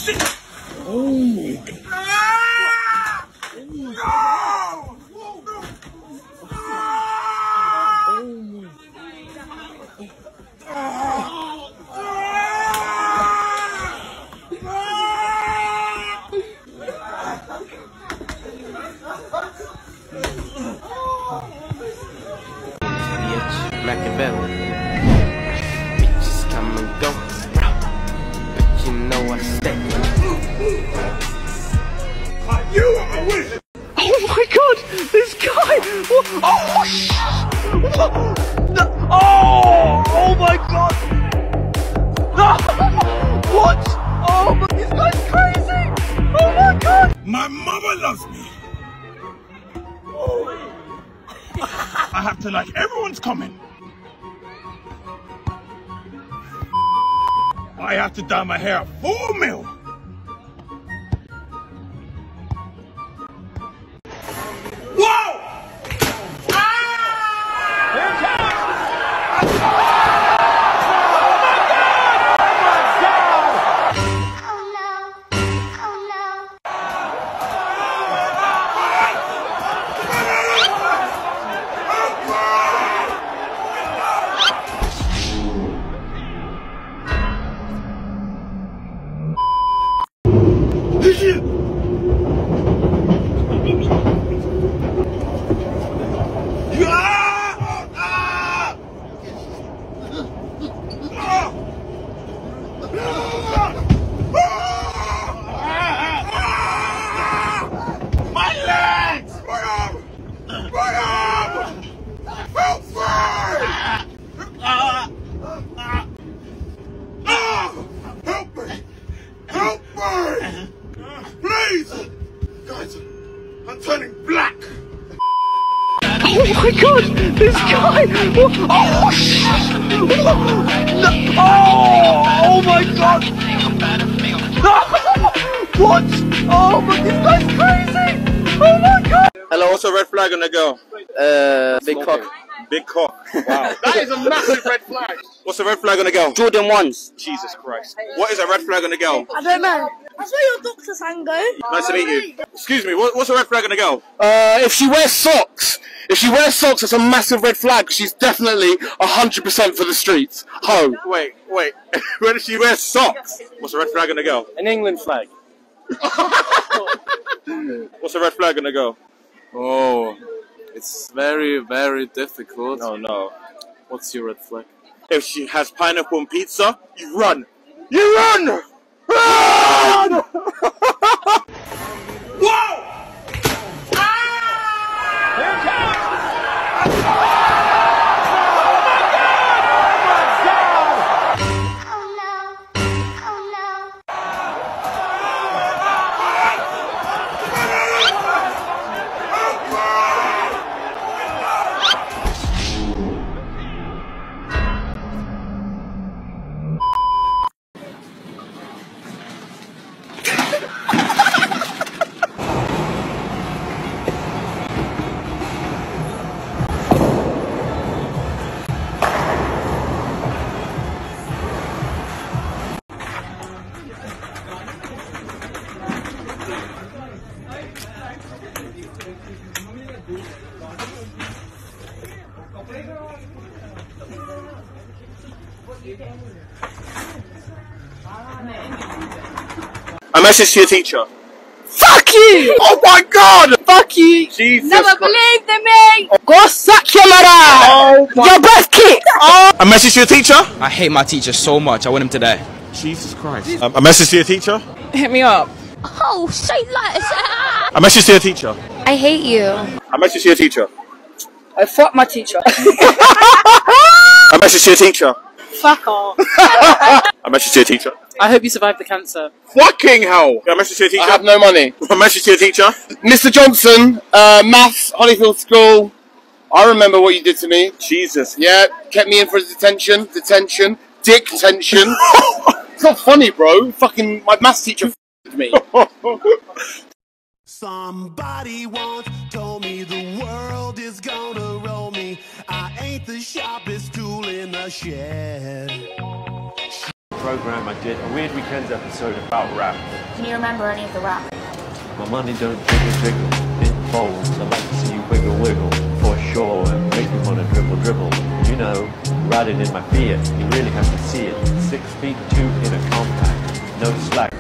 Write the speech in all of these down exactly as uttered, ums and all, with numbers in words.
Oh my god. Machiavelli. Bitches come and go, but you know I stay. You are a wizard! Oh my god! This guy! Oh shit! Oh! Oh my god! What? Oh my, this guy's crazy! Oh my god! My mama loves me! I have to like everyone's coming. I have to dye my hair four mil. Whoa! I'm turning black! Oh my god! This guy! Oh shit! Oh! Oh my god! What? Oh my, this guy's crazy! Oh my god! Hello, what's a red flag on the girl? Uh, big cock. Big cock. Wow. That is a massive red flag. What's a red flag on the girl? Jordan ones. Jesus Christ. What is a red flag on the girl? I don't know. I saw your Doctor Sango. Nice to meet you. Excuse me, what, what's a red flag on the girl? Uh, if she wears socks, if she wears socks, it's a massive red flag. She's definitely a hundred percent for the streets. Ho. Wait, wait. Where does she wear socks? What's a red flag on the girl? An England flag. What's a red flag on the girl? Oh, it's very, very difficult. No, no. What's your red flag? If she has pineapple on pizza, you run. You run! Run! Whoa! A message to your teacher. Fuck you! Oh my god! Fuck you! Jesus Never Christ. believed in me! Go suck your mother! Oh my Your breath kick! Oh. A message to your teacher. I hate my teacher so much, I want him to die. Jesus Christ. Um, a message to your teacher. Hit me up. Oh, say like A message to your teacher. I hate you. A message to your teacher. I fuck my teacher. A message to your teacher. Fuck off. A message to your teacher. I hope you survive the cancer. Fucking hell! A message to your teacher. I have no money. A message to your teacher. Mister Johnson, uh, maths, Hollyfield School. I remember what you did to me. Jesus. Yeah, kept me in for detention, detention, dick tension. It's not funny, bro. Fucking my maths teacher f***ed me. Somebody once told me the world is gonna roll me. I ain't the sharpest tool in the shed. program I did a Weird Weekends episode about rap. Can you remember any of the rap? My money don't jiggle jiggle, it folds. I like to see you wiggle wiggle, for sure, and make me wanna dribble dribble. You know, riding in my Fiat, you really have to see it. Six feet two in a compact, no slack.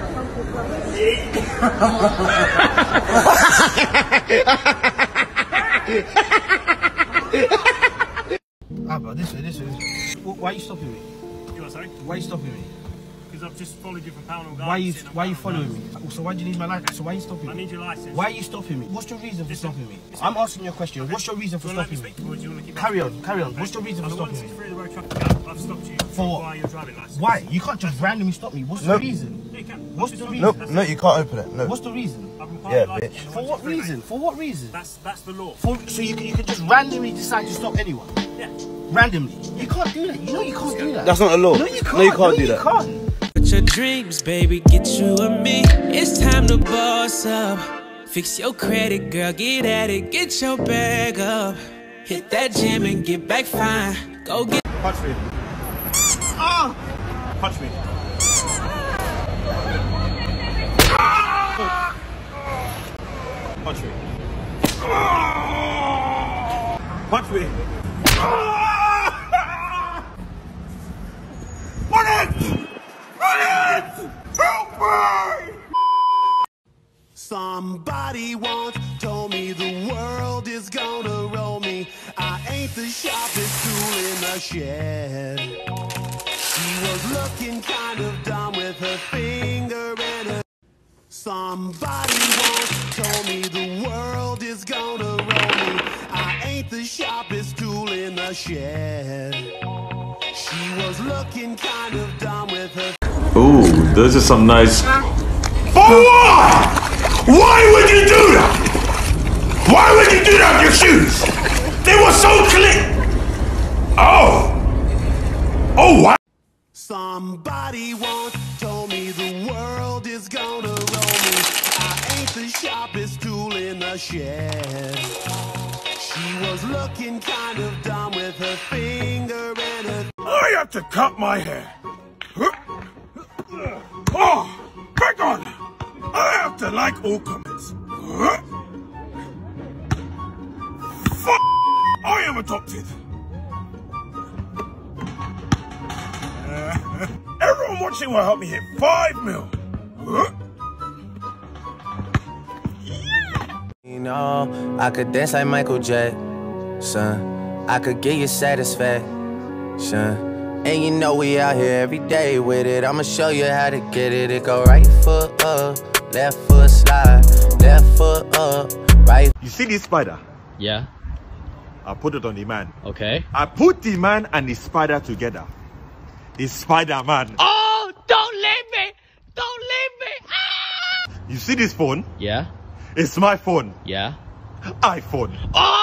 Ah, bro, this way, this way. Why are you stopping me? You are sorry? Why are you stopping me? Because I've just followed you from Pound Why are you, why are you following me? So why do you need my license? So why are you stopping me? I need your license. Why are you stopping me? What's your reason for Listen, stopping me? listen. I'm asking you a question. Okay. What's your reason for Do you want to stopping let me me? speak, or do you want to keep Carry asking? on, carry on. Okay. What's your reason for On the stopping one me? sixty-three road traffic gap, I've stopped you For what? your driving license. Why? You can't just randomly stop me. What's No. the reason? Yeah, you can. What's the reason? No, no, you can't open it. No. What's the reason? I've been Yeah, part of bitch. the For what reason? For what reason? That's that's the law. For, so you can, you can just randomly decide to stop anyone? Yeah. Randomly. You can't do that. You know you can't do that. That's not a law. No, you can't. No, you can't do you that. Can't. With your dreams, baby, get you and me. It's time to boss up. Fix your credit, girl, get at it. Get your bag up. Hit that gym and get back fine. Go get. Punch me. Ah! Punch me. Ah! Punch me. Ah! Punch me. Ah! Run it! Run it! Help me! Somebody once told me the world is gonna roll me. I ain't the sharpest tool in the shed. She was looking kind of dumb with her finger in her. Somebody once told me the world is gonna roll me. I ain't the sharpest tool in the shed. She was looking kind of dumb with her. Ooh, those are some nice. For what? Why would you do that? Why would you do that with your shoes? They were so clean. Oh. Oh, wow. Somebody once told me the world is gonna roll me. I ain't the sharpest tool in the shed. She was looking kind of dumb with her finger in her. I have to cut my hair. Oh, back on. I have to like all comments. Fuck. I am adopted. Uh, everyone watching will help me hit five mil. You know, I could dance like Michael Jackson. I could give you satisfaction. And you know we out here every day with it. I'ma show you how to get it. It go right foot up, left foot slide, left foot up, right. You see this spider? Yeah. I put it on the man. Okay. I put the man and the spider together. The Spider-Man. Oh, don't leave me! Don't leave me! Ah! You see this phone? Yeah. It's my phone. Yeah. iPhone. Oh!